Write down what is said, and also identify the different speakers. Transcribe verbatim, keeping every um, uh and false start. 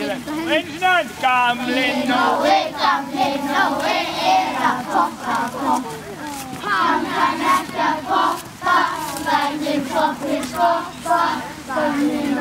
Speaker 1: siellä. Ensinnä kamlenno.
Speaker 2: Noe, kamlenno, era kohta kohta. Hanka nähtä kohta, väliin kohti kohta, kamlenno.